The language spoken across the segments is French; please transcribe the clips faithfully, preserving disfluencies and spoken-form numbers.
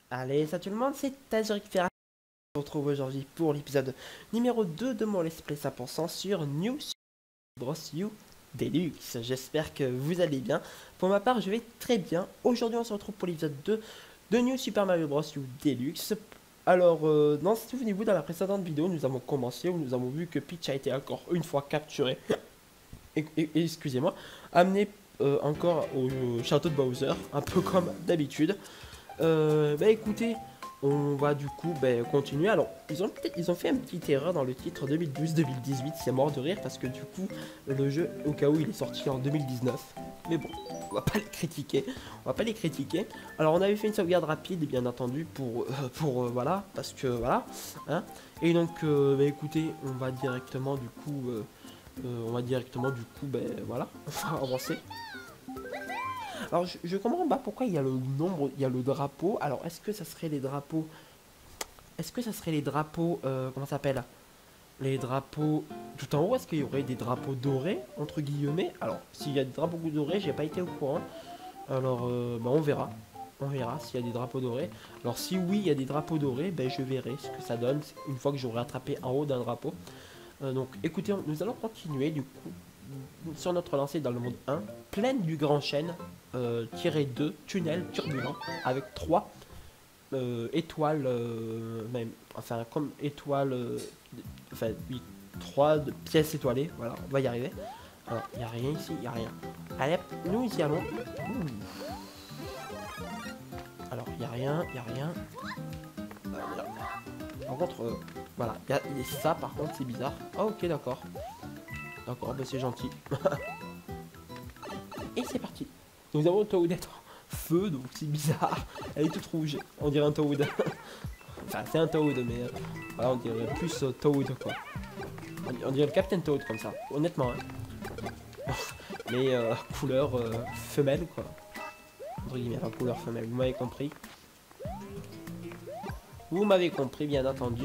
Allez, salut tout le monde, c'est Tazeric Ferrat. On se retrouve aujourd'hui pour l'épisode numéro deux de mon Let's Play cent pour cent sur New Super Bros. U Deluxe. J'espère que vous allez bien. Pour ma part, je vais très bien. Aujourd'hui, on se retrouve pour l'épisode deux de New Super Mario Bros. U Deluxe. Alors, euh, non, souvenez-vous, dans la précédente vidéo, nous avons commencé où nous avons vu que Peach a été encore une fois capturé. et, et- et, excusez-moi, amené euh, encore au château de Bowser, un peu comme d'habitude. Euh, bah écoutez, on va du coup bah, continuer. Alors, ils ont peut-être ils ont fait une petite erreur dans le titre deux mille douze deux mille dix-huit. C'est mort de rire parce que du coup, le jeu, au cas où, il est sorti en deux mille dix-neuf. Mais bon, on va pas les critiquer. On va pas les critiquer. Alors, on avait fait une sauvegarde rapide, bien entendu, pour, euh, pour euh, voilà, parce que voilà. Hein. Et donc, euh, bah écoutez, on va directement du coup, euh, euh, on va directement du coup, bah voilà, on va avancer. Alors je, je comprends pas pourquoi il y a le nombre, il y a le drapeau. Alors est-ce que ça serait les drapeaux, est-ce que ça serait les drapeaux, euh, comment ça s'appelle? Les drapeaux tout en haut, est-ce qu'il y aurait des drapeaux dorés, entre guillemets? Alors s'il y a des drapeaux dorés, j'ai pas été au courant. Alors euh, bah, on verra. On verra s'il y a des drapeaux dorés. Alors si oui, il y a des drapeaux dorés, ben, je verrai ce que ça donne une fois que j'aurai attrapé en haut d'un drapeau. Euh, donc écoutez, nous allons continuer du coup sur notre lancée dans le monde un, plaine du Grand Chêne, euh, tiré deux, tunnel turbulent, avec trois euh, étoiles, euh, même, enfin comme étoiles, euh, enfin oui, trois de pièces étoilées, voilà, on va y arriver. Alors, il n'y a rien ici, il n'y a rien. Allez, hop, nous y allons. Ouh. Alors, il n'y a rien, il n'y a rien. Euh, par contre, euh, voilà, il y a et ça par contre, c'est bizarre. Ah, ok, d'accord. D'accord, bah c'est gentil. Et c'est parti. Nous avons Toadette en feu, donc c'est bizarre. Elle est toute rouge. On dirait un Toad. Enfin, c'est un Toad, mais euh, voilà, on dirait plus euh, Toad, quoi. On, on dirait le Captain Toad, comme ça. Honnêtement, hein. Mais euh, couleur euh, femelle, quoi. Entre guillemets, enfin, couleur femelle. Vous m'avez compris. Vous m'avez compris, bien entendu.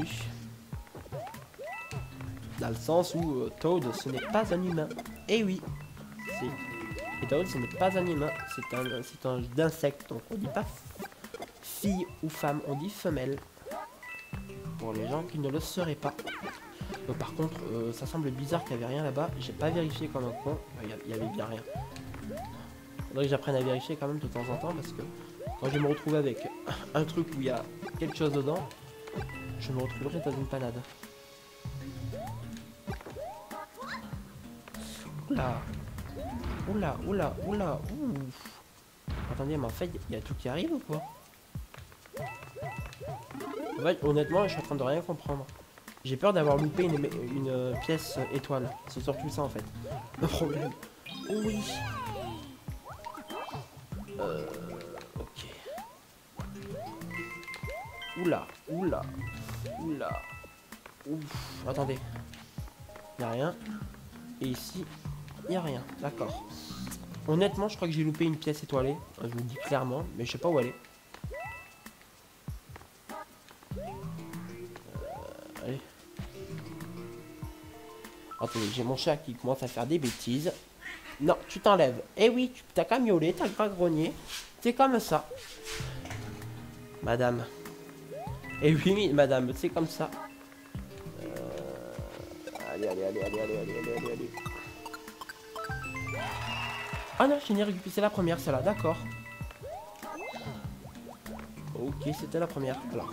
Dans le sens où euh, Toad, ce n'est pas un humain. Eh oui, c'est... Et Toad, ce n'est pas un humain, c'est un, c'est un insecte, donc on dit pas fille ou femme, on dit femelle. Pour les gens qui ne le seraient pas. Donc, par contre, euh, ça semble bizarre qu'il n'y avait rien là-bas. J'ai pas vérifié comme un con. Il y, y avait bien rien. Faudrait que j'apprenne à vérifier quand même de temps en temps parce que quand je vais me retrouver avec un truc où il y a quelque chose dedans, je me retrouverai dans une panade. Oula. Oula, oula, oula, ouf. Attendez, mais en fait, il y a tout qui arrive ou quoi? En fait, honnêtement, je suis en train de rien comprendre. J'ai peur d'avoir loupé une, une euh, pièce euh, étoile. C'est surtout ça en fait. Le problème. Oh oui. Euh, ok. Oula, oula, oula. Ouf. Attendez. Il a rien. Et ici, il n'y a rien. D'accord. Honnêtement, je crois que j'ai loupé une pièce étoilée. Je vous le dis clairement, mais je sais pas où elle est. Euh, allez. Attendez, j'ai mon chat qui commence à faire des bêtises. Non, tu t'enlèves. Eh oui, tu t'as qu'à miauler, t'as qu'à grogner. C'est comme ça. Madame. Eh oui, madame, c'est comme ça. Euh... Allez, allez, allez, allez, allez, allez, allez, allez. Ah non, j'ai récupéré, c'est la première, celle-là, d'accord. Ok, c'était la première. Alors.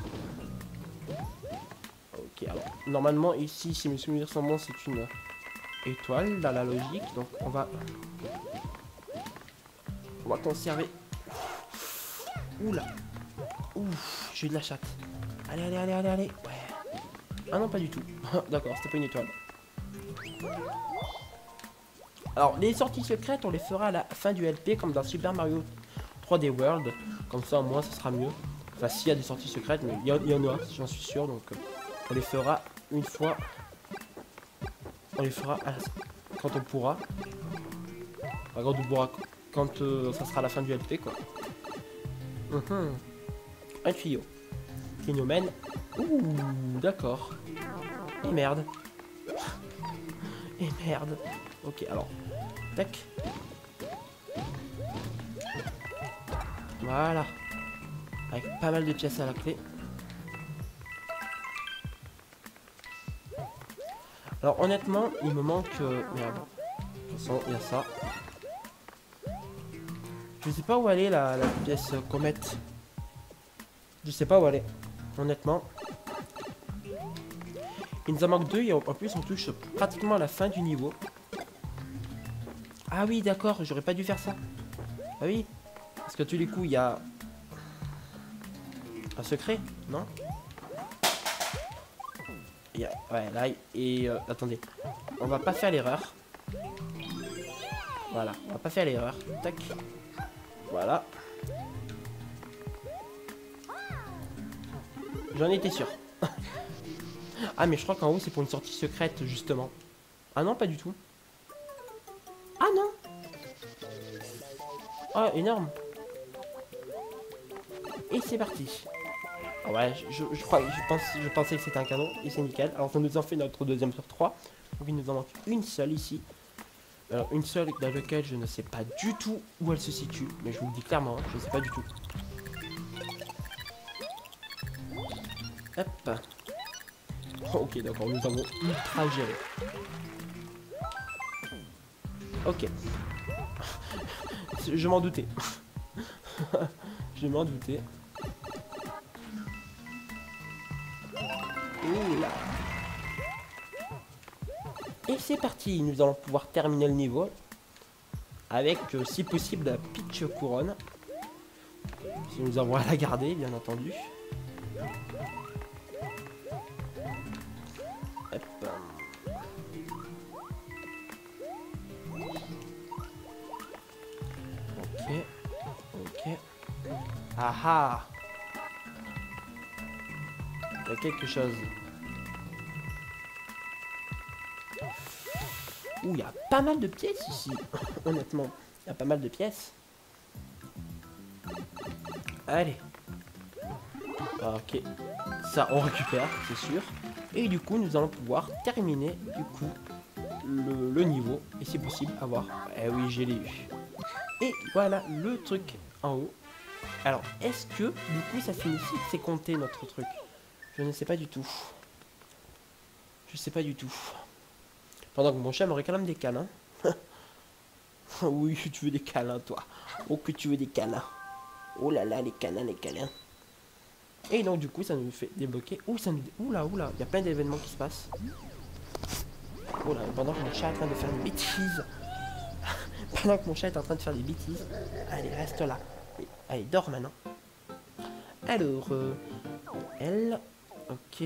Ok, alors. Normalement, ici, si mes souvenirs sont bons, c'est une étoile dans la logique. Donc, on va. On va conserver. Oula. Ouf, j'ai eu de la chatte. Allez, allez, allez, allez, allez. Ouais. Ah non, pas du tout. D'accord, c'était pas une étoile. Alors, les sorties secrètes, on les fera à la fin du L P, comme dans Super Mario trois D World. Comme ça, au moins, ça sera mieux. Enfin, s'il y a des sorties secrètes, mais il y, y en a, j'en suis sûr. Donc, euh, on les fera une fois. On les fera à la... quand on pourra. Enfin, quand on pourra, quand euh, ça sera à la fin du L P, quoi. Mmh. Un tuyau. Qui nous mène. Ouh, d'accord. Et merde. Et merde. Ok, alors. Tac. Voilà. Avec pas mal de pièces à la clé. Alors honnêtement, il me manque... Euh, merde. De toute façon, il y a ça. Je sais pas où aller la, la pièce euh, comète. Je sais pas où aller. Honnêtement. Il nous en manque deux et en plus on touche pratiquement à la fin du niveau. Ah oui d'accord, j'aurais pas dû faire ça. Ah oui. Parce que tous les coups il y a... un secret, non? Il y a... Ouais là et... Euh, attendez. On va pas faire l'erreur. Voilà, on va pas faire l'erreur. Tac. Voilà. J'en étais sûr. Ah mais je crois qu'en haut c'est pour une sortie secrète justement. Ah non pas du tout. Ah non. Oh énorme. Et c'est parti. Ah ouais je, je, je, crois, je, pense, je pensais que c'était un cadeau et c'est nickel. Alors ça nous en fait notre deuxième sur trois. Donc il nous en manque une seule ici. Alors une seule dans laquelle je ne sais pas du tout où elle se situe. Mais je vous le dis clairement, hein, je ne sais pas du tout. Hop. Ok d'accord, nous avons ultra géré. Ok. Je m'en doutais. Je m'en doutais. Oula. Et c'est parti, nous allons pouvoir terminer le niveau. Avec, euh, si possible, la pitch couronne. Si nous avons à la garder, bien entendu. Hop. Ok. Ok. Ah ah. Il y a quelque chose. Ouh, il y a pas mal de pièces ici. Honnêtement, il y a pas mal de pièces. Allez. Ok. Ça, on récupère, c'est sûr. Et du coup, nous allons pouvoir terminer, du coup, le, le niveau. Et si possible, avoir... Eh oui, j'ai l'ai eu. Et voilà le truc en haut. Alors, est-ce que, du coup, ça signifie que c'est compté, notre truc? Je ne sais pas du tout. Je sais pas du tout. Pendant que mon chat me réclame des câlins. Oui, tu veux des câlins, toi. Oh, que tu veux des câlins. Oh là là, les câlins, les câlins. Et donc, du coup, ça nous fait débloquer. Ouh, ça nous... Ouh là, ouh là. Il y a plein d'événements qui se passent. Oh là, pendant que mon chat est en train de faire des bêtises. Pendant que mon chat est en train de faire des bêtises. Allez, reste là. Allez, dors maintenant. Alors, euh, elle... Ok.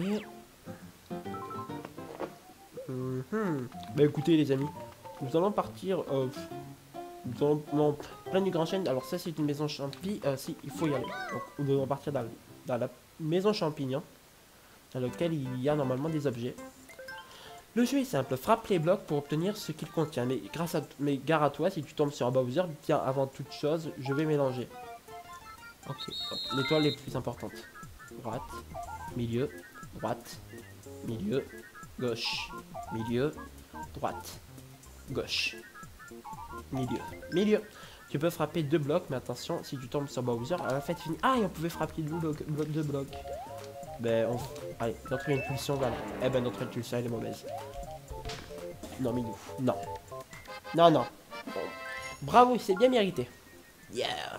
Mm-hmm. Bah écoutez les amis, nous allons partir euh, nous allons, non, plein du Grand Chêne. Alors ça c'est une maison champi, euh, si il faut y aller. Donc nous allons partir dans, dans la maison champignon, dans laquelle il y a normalement des objets. Le jeu est simple, frappe les blocs pour obtenir ce qu'il contient. Mais grâce à mais gare à toi, si tu tombes sur un Bowser, tiens avant toute chose, je vais mélanger. Ok, l'étoile les plus importantes. Droite, milieu, droite, milieu, gauche, milieu, droite, gauche, milieu, milieu. Tu peux frapper deux blocs, mais attention, si tu tombes sur Bowser, à la fête finie. Ah, et on pouvait frapper deux blocs, deux blocs. Ben, on... allez, notre impulsion, voilà. Eh ben, notre impulsion, elle est mauvaise. Non, mais nous, non. Non, non. Bon. Bravo, c'est bien mérité. Yeah.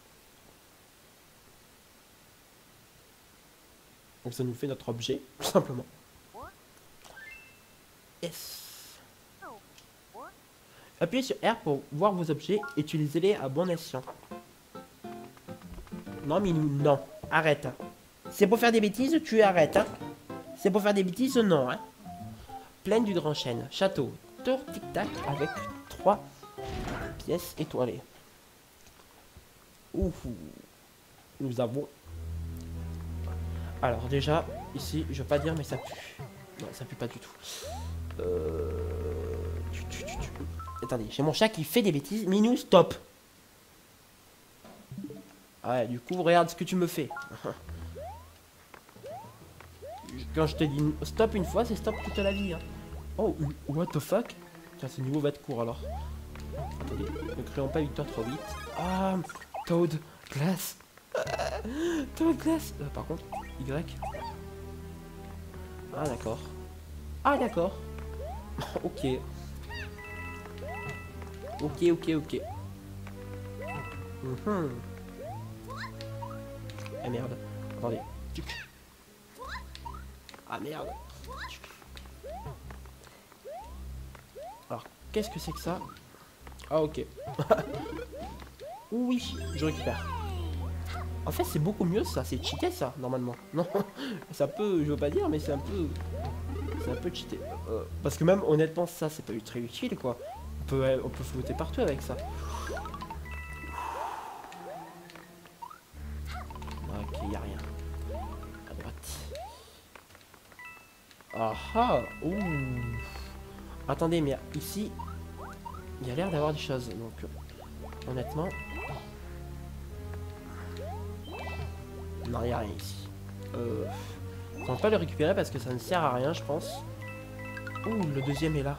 Donc ça nous fait notre objet, tout simplement. Yes. Appuyez sur R pour voir vos objets, utilisez-les à bon escient. Non, mais nous, non. Arrête. C'est pour faire des bêtises, tu arrêtes. Hein. C'est pour faire des bêtises, non. Hein. Plaine du Grand Chêne, château, tour tic-tac avec trois pièces étoilées. Ouh. Nous avons... Alors déjà, ici, je vais pas dire, mais ça pue. Non, ça pue pas du tout. Euh... Tu, tu, tu, tu. Attendez, j'ai mon chat qui fait des bêtises. Minou, stop. Ouais, du coup, regarde ce que tu me fais. Quand je te dis stop une fois, c'est stop toute la vie. Hein. Oh, what the fuck? Tiens, ce niveau va être court alors. Attendez, ne créons pas victoire trop vite. Ah, Toad, glace. Ton glace. Euh, par contre, Y. Ah d'accord. Ah d'accord. Ok. Ok, ok, ok. Mhm. Ah merde. Attendez. Tuc. Ah merde. Tuc. Alors, qu'est-ce que c'est que ça? Ah ok. Oui, je récupère. En fait, c'est beaucoup mieux ça. C'est cheaté ça, normalement. Non, ça peut, je veux pas dire, mais c'est un peu... C'est un peu cheaté. Euh, parce que même, honnêtement, ça, c'est pas très utile, quoi. On peut, on peut flotter partout avec ça. Ok, y a rien. À droite. Ah ah. Ouh. Attendez, mais ici, il y a l'air d'avoir des choses. Donc, euh, honnêtement... Non, il n'y a rien ici. Euh, on va pas le récupérer parce que ça ne sert à rien, je pense. Ouh, le deuxième est là.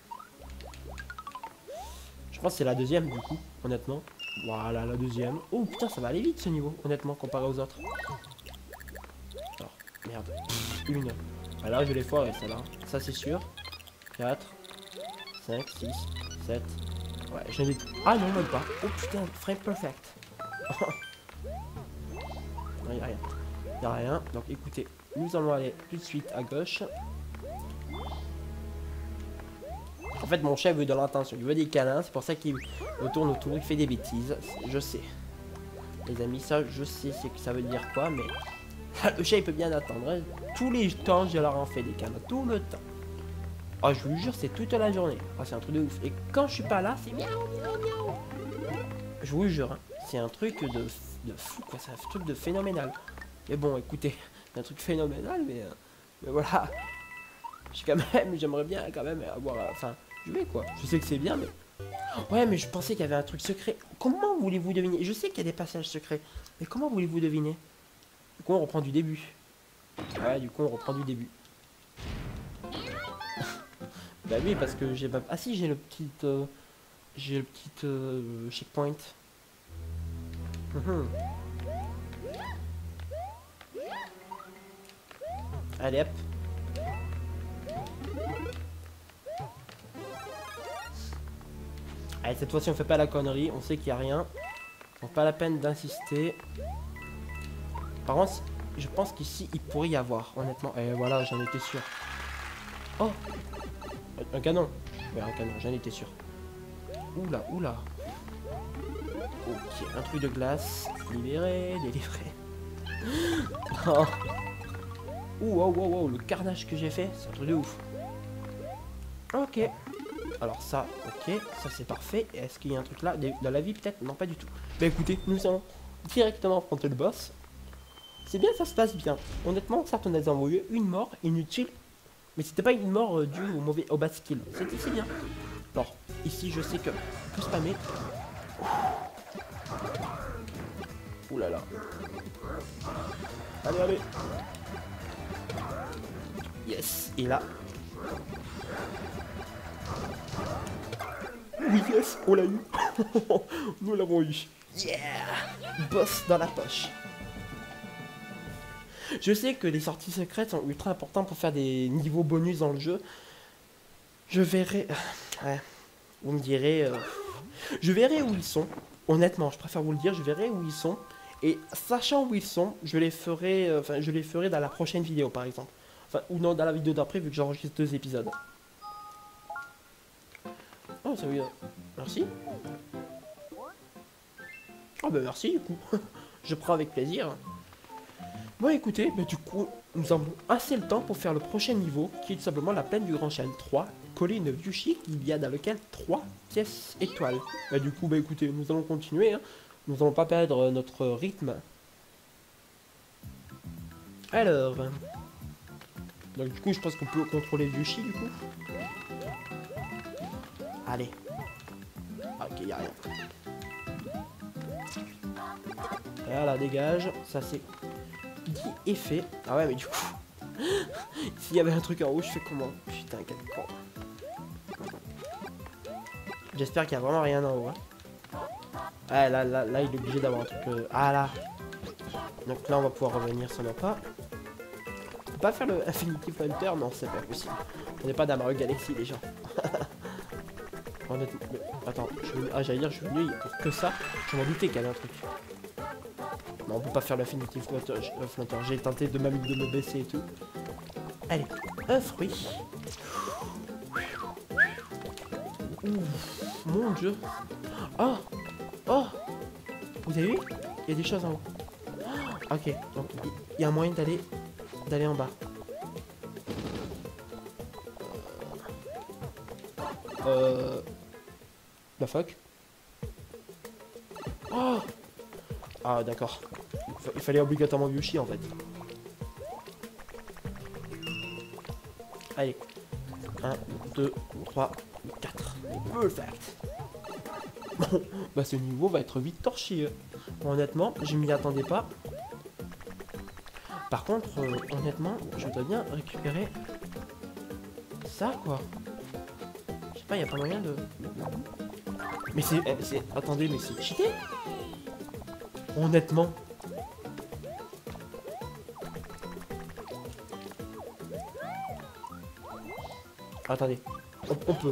Je pense que c'est la deuxième, du coup, honnêtement. Voilà, la deuxième. Oh, putain, ça va aller vite, ce niveau, honnêtement, comparé aux autres. Alors, merde. Une. Ah, là, je l'ai foiré, celle-là. Ça, c'est sûr. quatre, cinq, six, sept. Ouais, j'en ai... Ah, non, même pas. Oh, putain, frame perfect. Non, il a rien. Il a rien. Donc, écoutez, nous allons aller tout de suite à gauche. En fait, mon chat veut de l'attention. Il veut des câlins. C'est pour ça qu'il tourne autour. Il fait des bêtises. Je sais. Les amis, ça, je sais ce que ça veut dire quoi. Mais le chat, il peut bien attendre. Hein. Tous les temps, je leur en fais des câlins. Tout le temps. Oh, je vous jure, c'est toute la journée. Oh, c'est un truc de ouf. Et quand je suis pas là, c'est miaou, miaou, miaou. Je vous jure. Hein. C'est un truc de, de fou, quoi. C'est un truc de phénoménal. Mais bon, écoutez, c'est un truc phénoménal, mais, euh, mais voilà. Je quand même, j'aimerais bien quand même avoir, enfin, jouer quoi. Je sais que c'est bien, mais ouais, mais je pensais qu'il y avait un truc secret. Comment voulez-vous deviner? Je sais qu'il y a des passages secrets, mais comment voulez-vous deviner? Du coup, on reprend du début. Ouais, du coup, on reprend du début. Bah oui, parce que j'ai pas. Ah si, j'ai le petit, euh, j'ai le petit euh, checkpoint. Mmh. Allez hop. Allez, cette fois-ci on fait pas la connerie, on sait qu'il n'y a rien. Donc pas la peine d'insister. Par contre, je pense qu'ici il pourrait y avoir, honnêtement. Et voilà, j'en étais sûr. Oh, un canon. Ouais, un canon, j'en étais sûr. Oula, oula. Ok, un truc de glace. Libéré, délivré. Oh. Ouh, wow, wow, wow, le carnage que j'ai fait, c'est un truc de ouf. Ok. Alors ça, ok, ça c'est parfait. Est-ce qu'il y a un truc là dans la vie peut-être? Non, pas du tout. Bah écoutez, nous allons directement affronter le boss. C'est bien, ça se passe bien. Honnêtement, certes on a envoyé une mort inutile, mais c'était pas une mort euh, due au mauvais au bad skill. C'était c'est bien. Alors ici je sais que on peut spammer. Ouh là là. Allez, allez. Yes, et là. Oui, yes, on l'a eu. Nous l'avons eu. Yeah, boss dans la poche. Je sais que les sorties secrètes sont ultra importantes pour faire des niveaux bonus dans le jeu. Je verrai... Ouais, vous me direz... Euh... Je verrai où ils sont. Honnêtement, je préfère vous le dire, je verrai où ils sont. Et sachant où ils sont, je les ferai... Enfin, euh, je les ferai dans la prochaine vidéo, par exemple. Enfin, ou non, dans la vidéo d'après, vu que j'enregistre deux épisodes. Oh, ça veut... Merci. Oh, bah merci, du coup. Je prends avec plaisir. Bon écoutez, bah, du coup, nous avons assez le temps pour faire le prochain niveau, qui est tout simplement la plaine du Grand Chêne trois, colline Vyushi, il y a dans lequel trois pièces étoiles. Bah du coup, bah écoutez, nous allons continuer, hein. Nous n'allons pas perdre notre rythme. Alors, donc du coup, je pense qu'on peut contrôler Vyushi, du coup. Allez. Ok, y a rien. Voilà, dégage, ça c'est... dit et fait. Ah ouais, mais du coup, s'il y avait un truc en haut, je fais comment? Putain, quel con. J'espère qu'il y a vraiment rien en haut. Hein. Ah, là, là, là, il est obligé d'avoir un truc. Euh... Ah là. Donc là, on va pouvoir revenir sur nos pas. On peut pas faire le Infinity Hunter? Non, c'est pas possible. On n'est pas dans Mario Galaxy, les gens. Honnêtement, mais attends, je veux... ah, j'allais dire, je suis venu pour que ça. Je m'en doutais qu'il y avait un truc. Non, on peut pas faire l'Infinity Hunter. J'ai tenté de, même de me baisser et tout. Allez, un fruit. Ouf, mon dieu. Oh, oh, vous avez vu? Il y a des choses en haut. Oh, ok, donc il y a moyen d'aller d'aller en bas. Euh... La fuck. Oh. Ah d'accord. Il fallait obligatoirement Yoshi en fait. Allez. un, deux, trois, quatre. Perfect. Bon, bah ce niveau va être vite torché. Bon, honnêtement, je m'y attendais pas. Par contre, euh, honnêtement, je dois bien récupérer ça quoi. Je sais pas, il y a pas moyen de... Mais c'est... c'est... Attendez, mais c'est cheaté. Honnêtement. Attendez. On, on peut.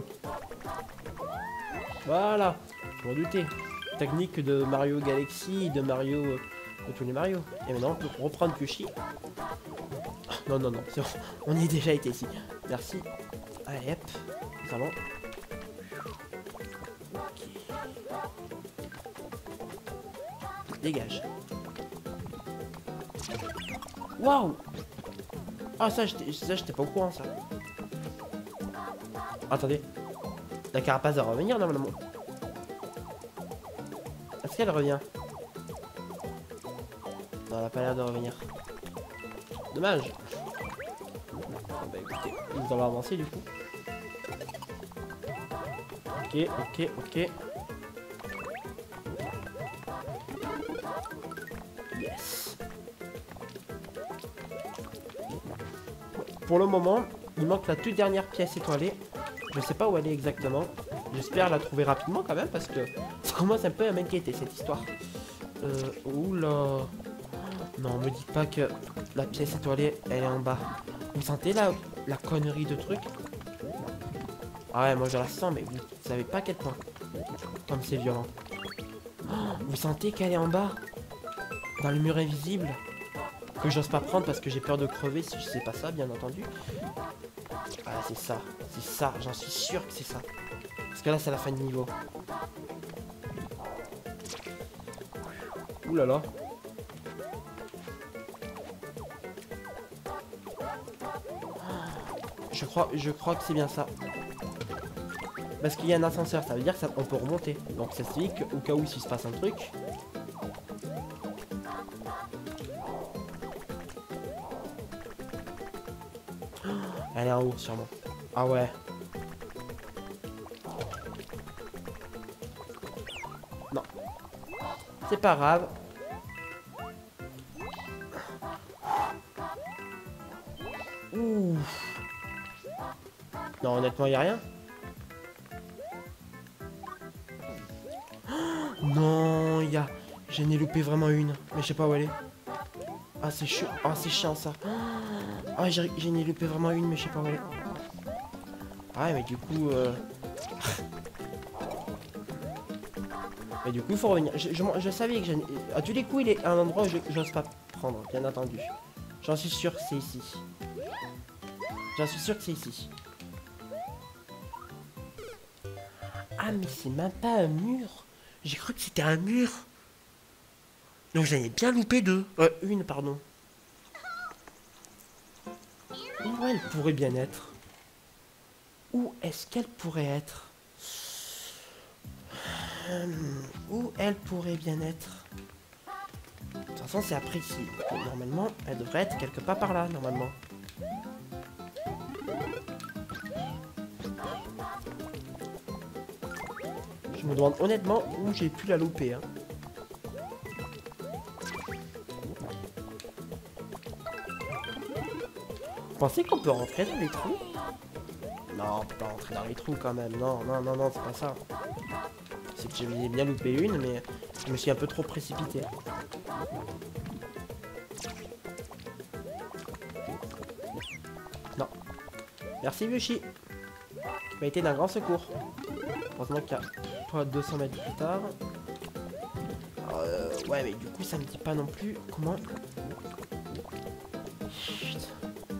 Voilà. Je m'en doutais. Technique de Mario Galaxy, de Mario... Euh, de tous les Mario. Et maintenant, on peut reprendre Yoshi. Non, non, non. Bon. On y a déjà été ici. Merci. Allez, hop. Nous allons... Dégage. Waouh. Ah ça j'étais pas au courant ça. Attendez. La carapace va revenir normalement. Est-ce qu'elle revient? Non, elle a pas l'air de revenir. Dommage. Bon, bah écoutez, nous allons avancer du coup. Ok, ok, ok. Yes. Pour le moment, il manque la toute dernière pièce étoilée. Je sais pas où elle est exactement. J'espère la trouver rapidement quand même parce que ça commence un peu à m'inquiéter cette histoire. Euh, oula. Non, me dites pas que la pièce étoilée, elle est en bas. Vous sentez la, la connerie de truc? Ah ouais, moi je la sens, mais vous savez pas à quel point. Comme c'est violent. Oh, vous sentez qu'elle est en bas? Dans le mur invisible? Que j'ose pas prendre parce que j'ai peur de crever si je sais pas ça, bien entendu. Ah, c'est ça. C'est ça. J'en suis sûr que c'est ça. Parce que là, c'est la fin de niveau. Ouh là là. Je crois, je crois que c'est bien ça. Parce qu'il y a un ascenseur, ça veut dire qu'on peut remonter. Donc ça se dit qu'au cas où s'il se passe un truc... Elle est en haut, sûrement. Ah ouais. Non. C'est pas grave. Ouh. Non, honnêtement, il n'y a rien. Non, il y a... J'en ai loupé vraiment une. Mais je sais pas où elle est. Ah, c'est chiant. Ah, c'est chiant, ça. Ah, j'en ai loupé vraiment une, mais je sais pas où elle est. Ah, mais du coup... Euh... mais du coup, il faut revenir. Je, je, je savais que j'en... À tous les coups, il est à un endroit où je n'ose pas prendre, bien entendu. J'en suis sûr que c'est ici. J'en suis sûr que c'est ici. Ah, mais c'est même pas un mur. J'ai cru que c'était un mur. Donc j'en ai bien loupé deux. Euh, une, pardon. Où elle pourrait bien être? Où est-ce qu'elle pourrait être? hum, Où elle pourrait bien être? De toute façon, c'est après ici. Donc, normalement, elle devrait être quelque part par là, normalement. Je me demande honnêtement où j'ai pu la louper. Hein. Vous pensez qu'on peut rentrer dans les trous? Non, on peut pas rentrer dans les trous quand même. Non, non, non, non, c'est pas ça. C'est que j'ai bien loupé une, mais je me suis un peu trop précipité. Merci Yoshi. Tu m'as été d'un grand secours. Heureusement qu'il y a pas deux cents mètres plus tard. Euh, ouais, mais du coup, ça me dit pas non plus comment... Chut.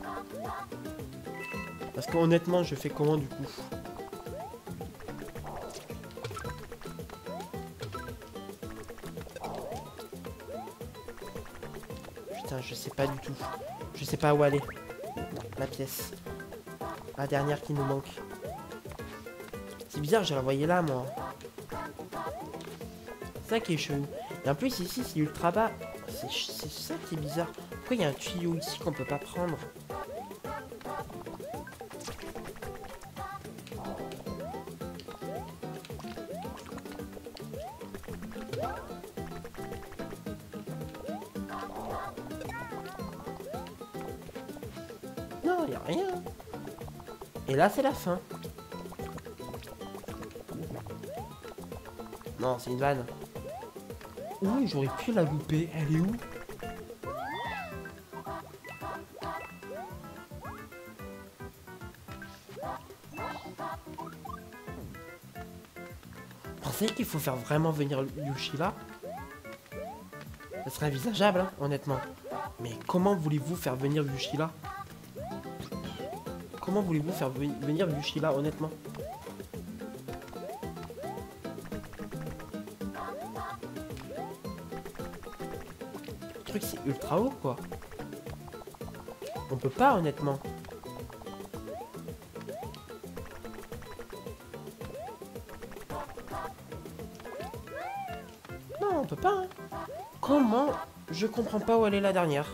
Parce qu'honnêtement, je fais comment du coup? Putain, je sais pas du tout. Je sais pas où aller. La pièce. La dernière qui nous manque. C'est bizarre, je la voyais là, moi. C'est ça qui est chelou. Et en plus, ici, c'est ultra bas. C'est ça qui est bizarre. Pourquoi il y a un tuyau ici qu'on peut pas prendre? Non, il n'y a rien. Et là, c'est la fin. Non, c'est une vanne. Ouh, j'aurais pu la louper. Elle est où? Pensez qu'il faut faire vraiment venir Yoshi là? Ça serait envisageable, hein, honnêtement. Mais comment voulez-vous faire venir Yoshi là? Comment voulez-vous faire venir Yoshi là, honnêtement? Le truc, c'est ultra haut, quoi. On peut pas, honnêtement. Non, on peut pas, hein. Comment? Je comprends pas où elle est la dernière.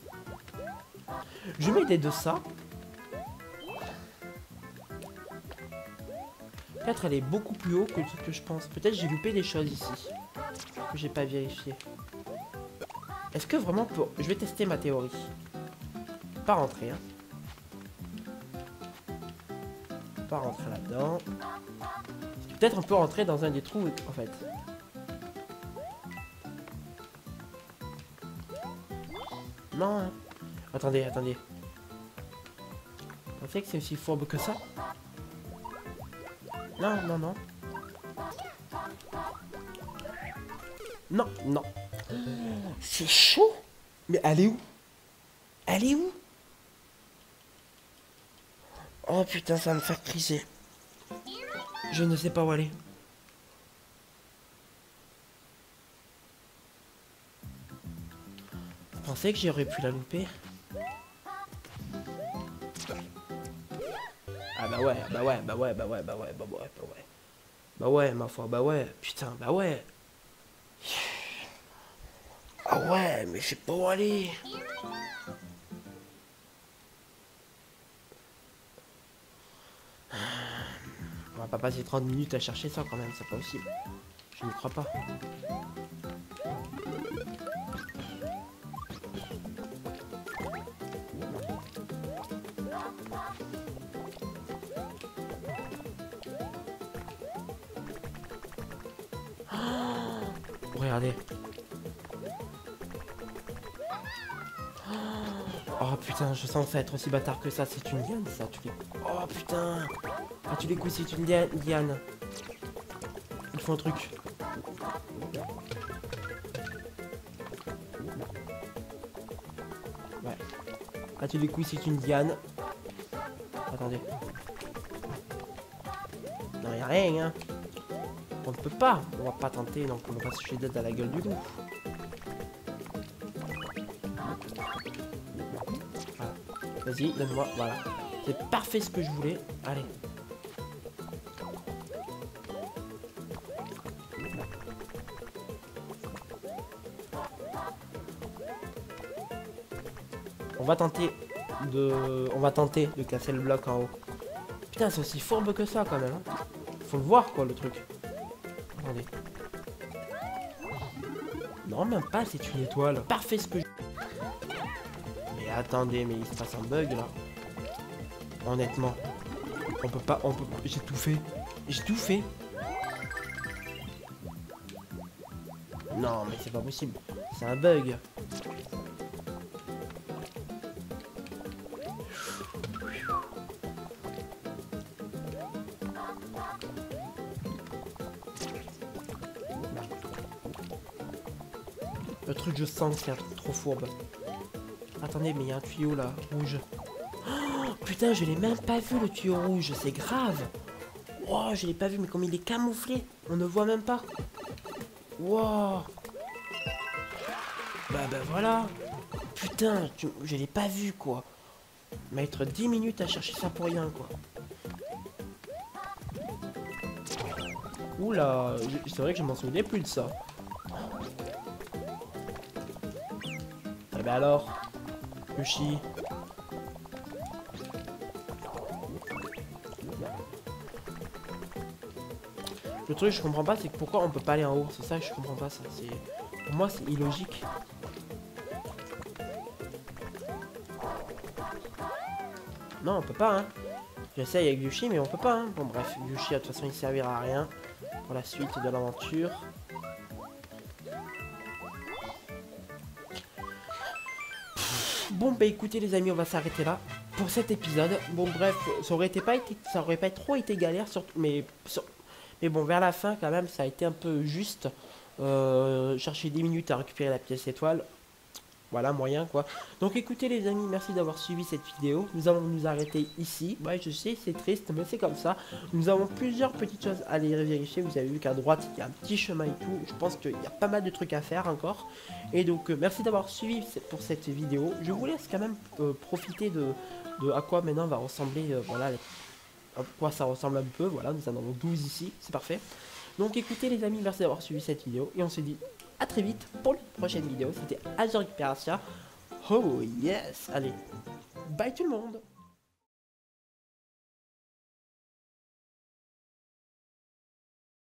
Je mets des de ça. Peut-être elle est beaucoup plus haut que ce que je pense. Peut-être j'ai loupé des choses ici. Que j'ai pas vérifié. Est-ce que vraiment pour... Je vais tester ma théorie. Pas rentrer, hein. Pas rentrer là-dedans. Peut-être on peut rentrer dans un des trous, en fait. Non, hein. Attendez, attendez. On sait que c'est aussi fourbe que ça? Non, non, non. Non, non. C'est chaud. Mais elle est où? Elle est où? Oh putain, ça va me faire criser. Je ne sais pas où aller. Vous pensez que j'aurais pu la louper? Ah bah ouais, bah ouais, bah ouais, bah ouais, bah ouais, bah ouais, bah ouais. Bah ouais, ma foi, bah ouais. Putain, bah ouais. Ah ouais, mais je sais pas où aller. On va pas passer trente minutes à chercher ça quand même, c'est pas possible. Je n'y crois pas. Oh, regardez. Oh putain, je sens ça être aussi bâtard que ça, c'est une liane ça, tu les... Oh putain. Ah tu les coups, c'est une liane. Il faut un truc. Ouais. Ah tu les coups, c'est une liane. Attendez. Non, y'a rien, hein. On ne peut pas. On va pas tenter, donc on va se jeter d'aide à la gueule du loup. Voilà. Vas-y, donne-moi. Voilà. C'est parfait ce que je voulais. Allez. On va tenter de... On va tenter de casser le bloc en haut. Putain, c'est aussi fourbe que ça quand même. Hein. Faut le voir quoi le truc. Attendez. Non, même pas, c'est une étoile. Parfait ce que je... Mais attendez, mais il se passe un bug là. Honnêtement. On peut pas... On peut... J'ai tout fait. J'ai tout fait. Non, mais c'est pas possible. C'est un bug. Le truc, je sens que c'est un truc trop fourbe. Attendez, mais il y a un tuyau là, rouge. Oh, putain, je l'ai même pas vu le tuyau rouge, c'est grave. Wow, je l'ai pas vu, mais comme il est camouflé, on ne voit même pas. Wow. Bah bah voilà. Putain, tu... je l'ai pas vu quoi. Mettre dix minutes à chercher ça pour rien quoi. Oula, je... c'est vrai que je m'en souvenais plus de ça. Eh ben alors, Yoshi. Le truc que je comprends pas, c'est que pourquoi on peut pas aller en haut. C'est ça que je comprends pas, ça. Pour moi, c'est illogique. Non, on peut pas, hein. J'essaye avec Yoshi, mais on peut pas, hein. Bon, bref, Yoshi, de toute façon, il servira à rien pour la suite de l'aventure. Bon, bah écoutez, les amis, on va s'arrêter là pour cet épisode. Bon, bref, ça aurait été pas été, ça aurait pas trop été galère, surtout, mais, sur, mais bon, vers la fin, quand même, ça a été un peu juste. Euh, chercher dix minutes à récupérer la pièce étoile. Voilà, moyen quoi. Donc écoutez les amis, merci d'avoir suivi cette vidéo. Nous allons nous arrêter ici. Ouais, je sais, c'est triste, mais c'est comme ça. Nous avons plusieurs petites choses à aller vérifier. Vous avez vu qu'à droite, il y a un petit chemin et tout. Je pense qu'il y a pas mal de trucs à faire encore. Et donc, euh, merci d'avoir suivi pour cette vidéo. Je vous laisse quand même euh, profiter de, de à quoi maintenant va ressembler, euh, voilà, les, à quoi ça ressemble un peu. Voilà, nous en avons douze ici, c'est parfait. Donc écoutez les amis, merci d'avoir suivi cette vidéo. Et on se dit à très vite pour une prochaine vidéo. C'était Azure Récupération. Oh yes. Allez, bye tout le monde.